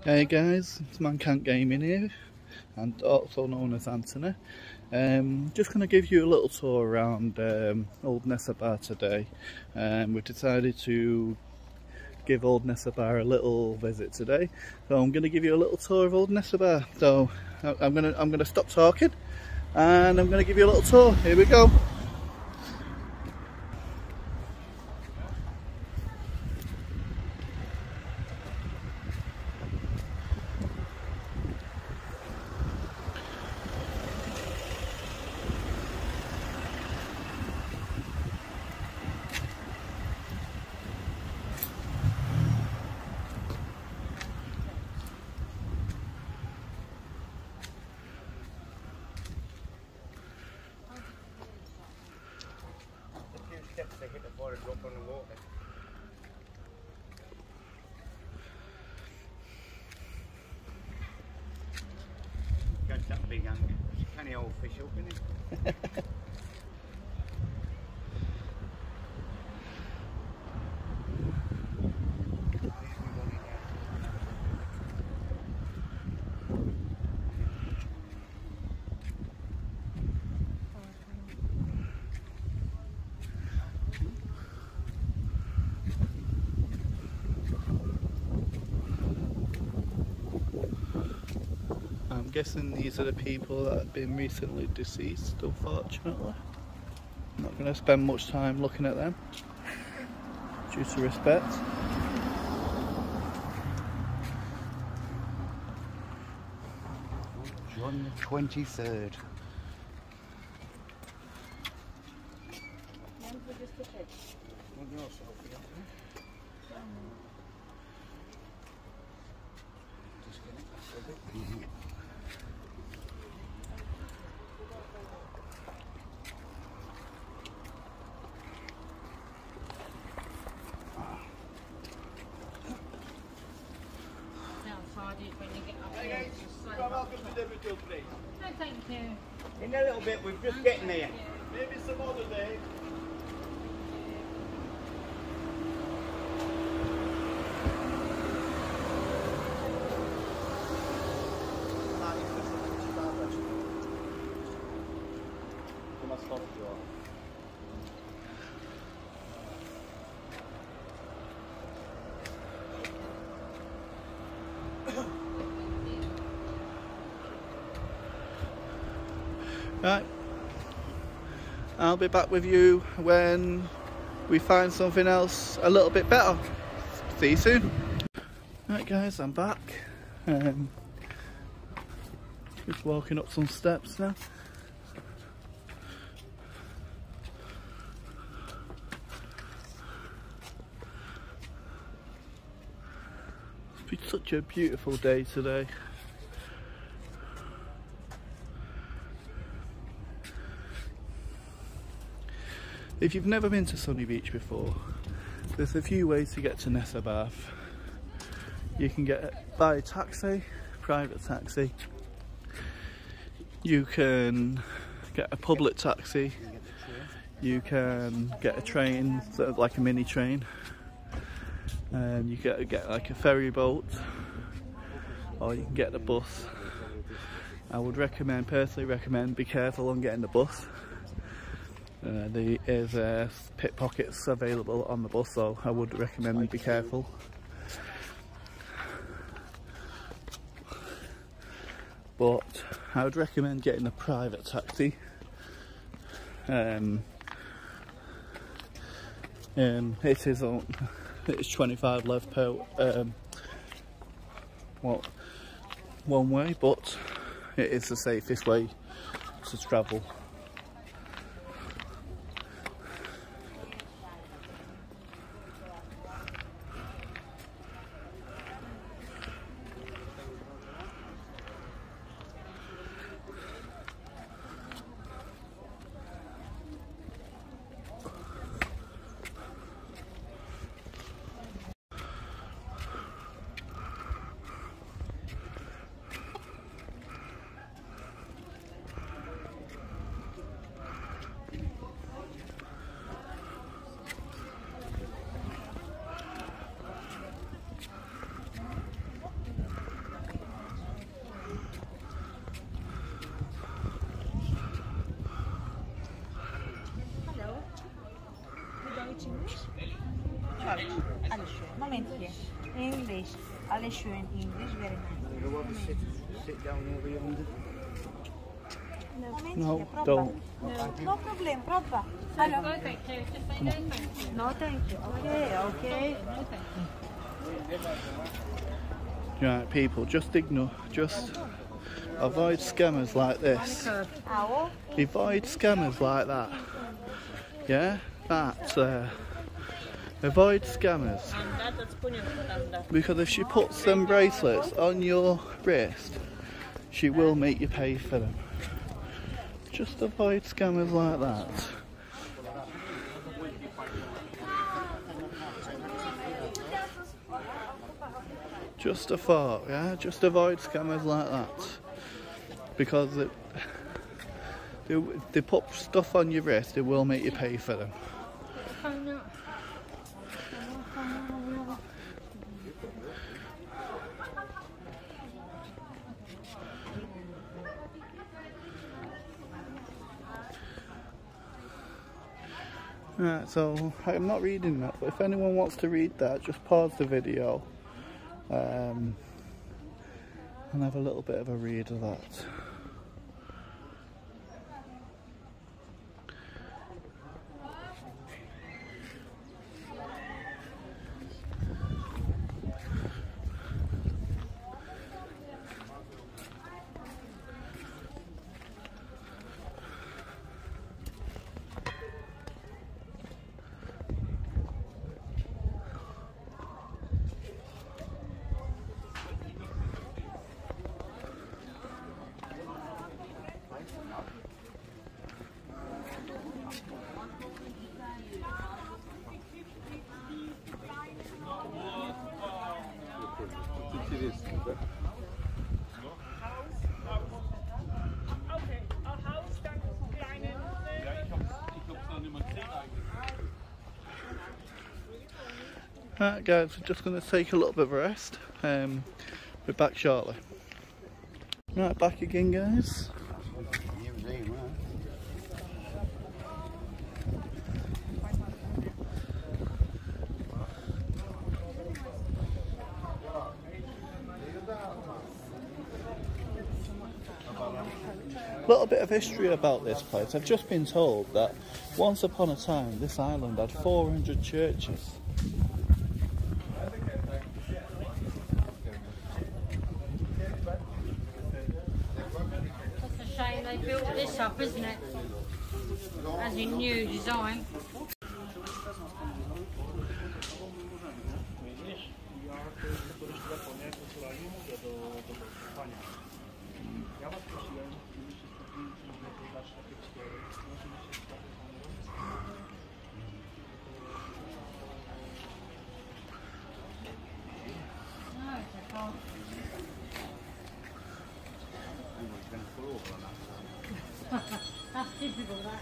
Hey guys, it's Mancan't Gaming here, and also known as Anthony. Just going to give you a little tour around Old Nessebar today. We've decided to give Old Nessebar a little visit today, so I'm going to give you a little tour of Old Nessebar. So I'm going to stop talking, and I'm going to give you a little tour. Here we go. Steps to hit before it drop on the water. Got that big anchor. Canny old fish up, isn't it? I'm guessing these are the people that have been recently deceased, unfortunately. I'm not going to spend much time looking at them, due to respect. John the 23rd. No, thank you. In a little bit, we're just getting there. Maybe some other day. Right, I'll be back with you when we find something else a little bit better. See you soon. Right guys, I'm back. Just walking up some steps now. It's been such a beautiful day today. If you've never been to Sunny Beach before, there's a few ways to get to Nessebar. You can get by taxi, private taxi. You can get a public taxi. You can get a train, sort of like a mini train. And you get like a ferry boat, or you can get the bus. I would personally recommend, be careful on getting the bus. There is pickpockets available on the bus, so I would recommend be careful. But I would recommend getting a private taxi. It's 25 lev per one way, but it is the safest way to travel. Moment here. English. Alle schön English, very nice. You want to sit down over yonder? Moment No, here, prova. don't. No problem, prova. No, thank you. Just say no, thank you. No, thank you. Okay, okay. No, thank you. Right, people, just avoid scammers like this. Ow. Avoid scammers like that. Yeah, that's avoid scammers. Because if she puts them bracelets on your wrist, she will make you pay for them. Just avoid scammers like that. Just a thought, yeah? Just avoid scammers like that. Because they put stuff on your wrist, it will make you pay for them. Right, so I'm not reading that, but if anyone wants to read that, just pause the video and have a little bit of a read of that. Alright guys, we're just going to take a little bit of a rest. We're back shortly. Right, back again guys. Little bit of history about this place. I've just been told that once upon a time this island had 400 churches. It's a shame they built this up, isn't it? As in new design. That's typical, that.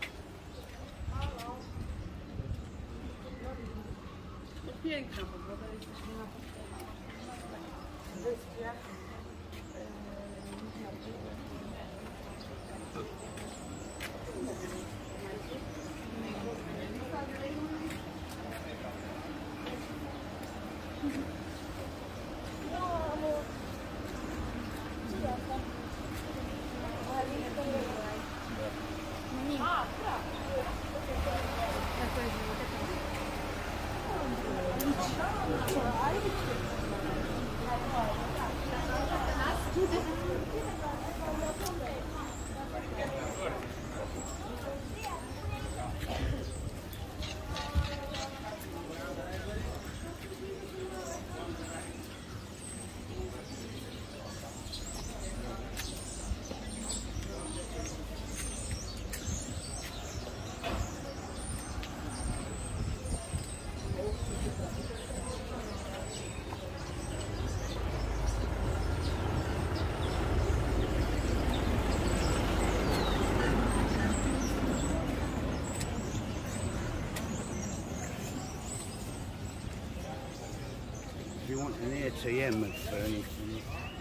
If you want an ATM for anything,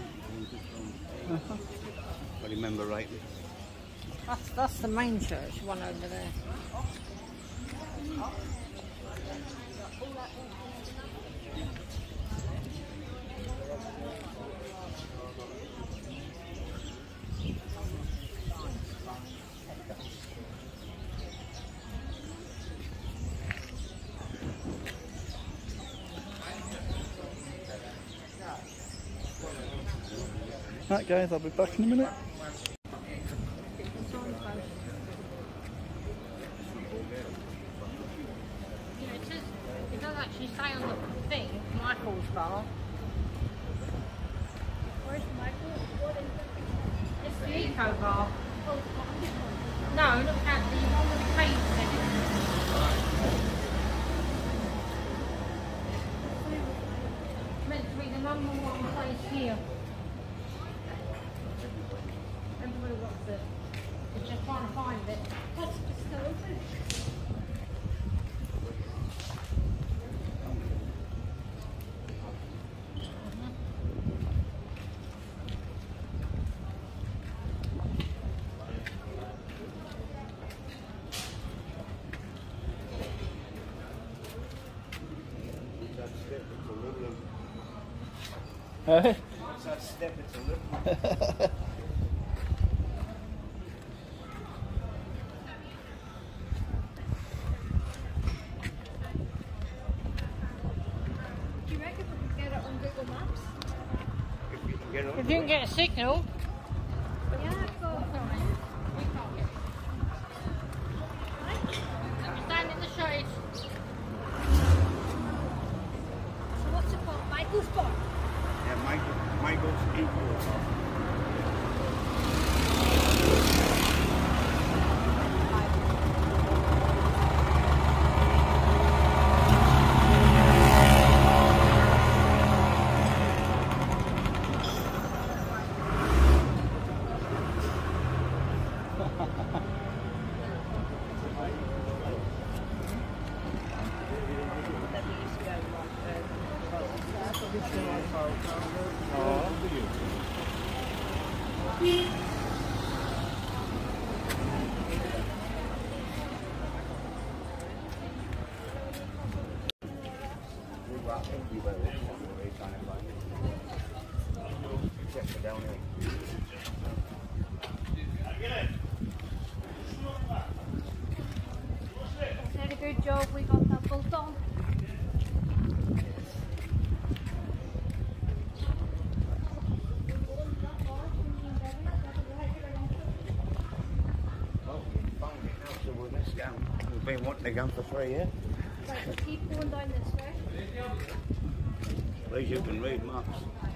if I remember rightly. That's the main church, one over there. Right guys, I'll be back in a minute. Yeah, it does actually say on the thing, Michael's bar. Where's Michael? It's the Eco Bar. No, look at the one with the caves in it. It's meant to be the #1 place here. Everybody wants it. It's just trying to find it. What's the stove? Hey? What's that step? It's a little. Do you reckon we could get it on Google Maps? If you can get on. If you can get a signal. Yeah, I've got Stand in the shade. So what's it called? Michael's Bar? Yeah, Michael's equal. Is that a good job we got that bolt on? We've been wanting to go for 3 years. Right, we'll keep going down this way. At least you can read maps.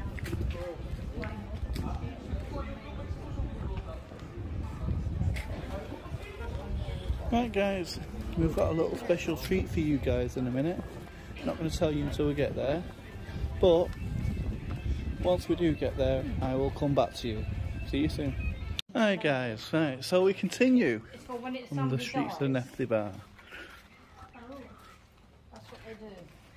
Right guys, we've got a little special treat for you guys in a minute. Not going to tell you until we get there, but once we do get there, I will come back to you. See you soon. Hi guys, right, so we continue It's for when it's on the streets of the nessebar. That's what they do.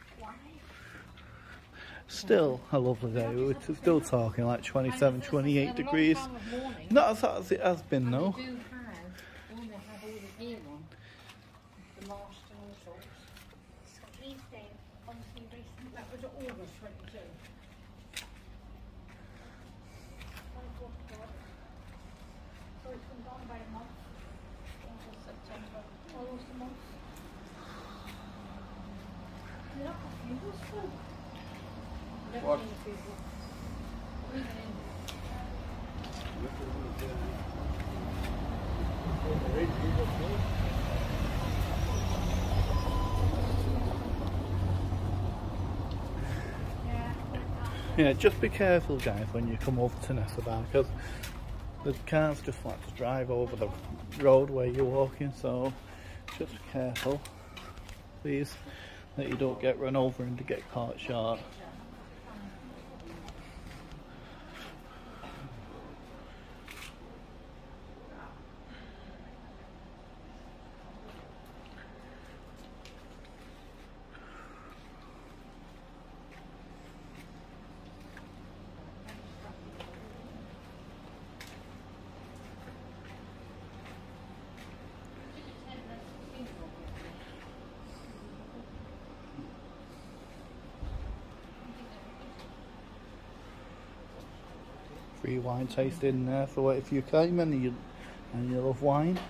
Still a lovely day, we're still talking like 27, 28 degrees. Not as hot as it has been though. They do have, when they have all the gear on, the last and all sorts. These days, obviously recent. That was August 22. So it's been gone by a month. August, September. Almost a month. Look, a few was full. What? Yeah, just be careful guys when you come over to Nessebar, because the cars just like to drive over the road where you're walking, so just be careful, please, that you don't get run over and to get caught short. Free wine tasting there for if you came and you love wine.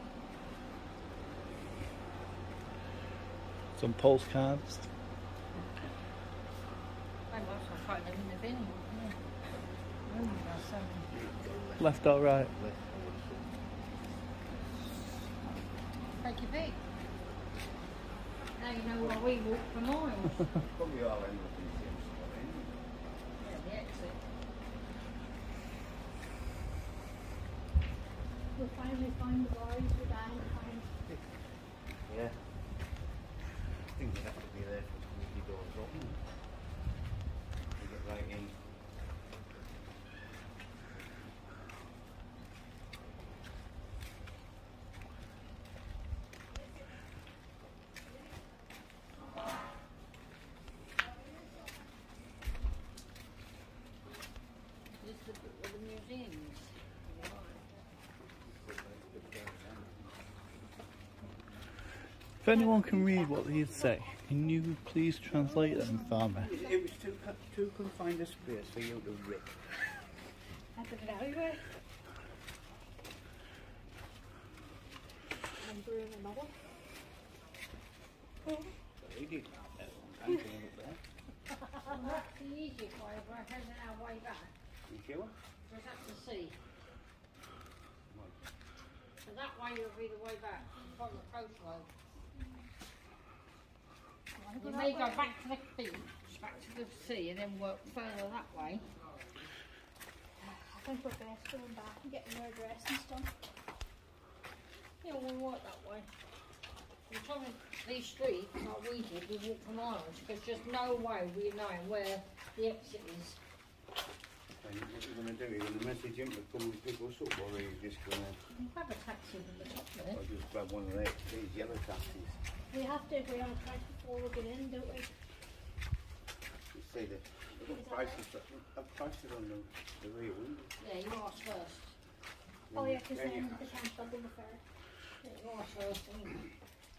Some postcards I'll put them in the bin. Yeah. Oh, that's so many. Left or right? Take your pick. Now you know where we walk for miles. Probably all end up in the same spot, ain't Yeah, the exit. We'll finally find the boys we're dying to find. it? Yeah. I think we have to be there for the doors open. We get right in. This is the museums. If anyone can read what these say, can you please translate them for me? It was too confined a space for you to rip. At the alleyway. And through another. He did that one. I'm going up there. Well, that's the easiest way, but I heading our way back. You sure? Because that's the sea. So that way will be the way back from the coastline. You may go back to the beach, back to the sea, and then work further that way. I think we're best going back and getting our address and stuff. Yeah, we'll work that way. We're talking these streets, like we did, we walk for miles, because there's no way we know where the exit is. And what are you going to do? You're going to message him to come and pick us up, or are you just going to... We have a taxi from the top there. Or just grab one of these yellow taxis? We have to agree on a price before we get in, don't we? You say that the prices, I've priced it on the rear window. Yeah, you ask first. Oh yeah, because then they can't double the fare. Yeah, you ask first, anyway.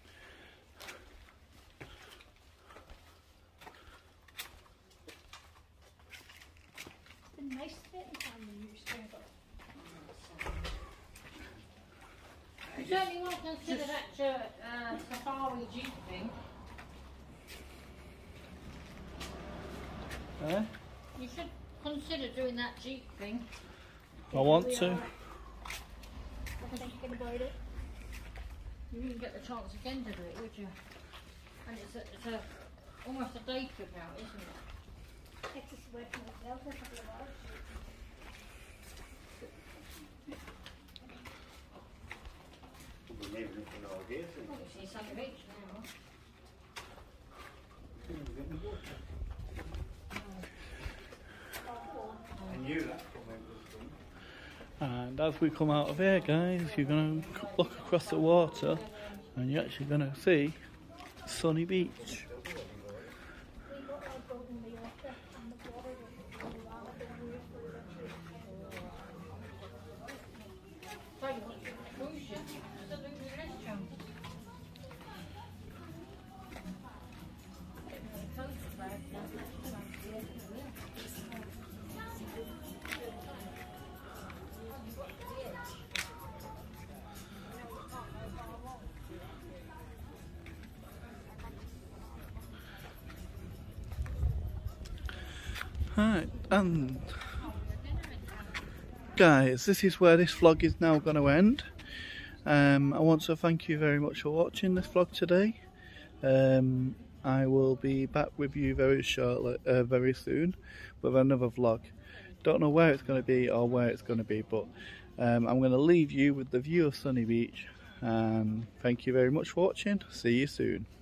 It's been nice spending time when you're staying up. You certainly won't consider that safari jeep thing. Eh? You should consider doing that jeep thing. I want to. I'm thinking about it. You wouldn't get the chance again to do it, would you? And it's a almost a day trip out, isn't it? Takes us away from the hotel for a couple of hours. We'll be leaving it for all day, so Well, you see Sunny Beach now. I knew that comment was coming. And as we come out of here, guys, you're going to look across the water and you're actually going to see Sunny Beach. We got our boat in the water and the water was really wild and we were Tell you what, cruise ship, absolutely less chance. Right, and guys, this is where this vlog is now going to end. I want to thank you very much for watching this vlog today. I will be back with you very shortly, very soon, with another vlog. Don't know where it's going to be or where it's going to be, but I'm going to leave you with the view of Sunny Beach. And thank you very much for watching. See you soon.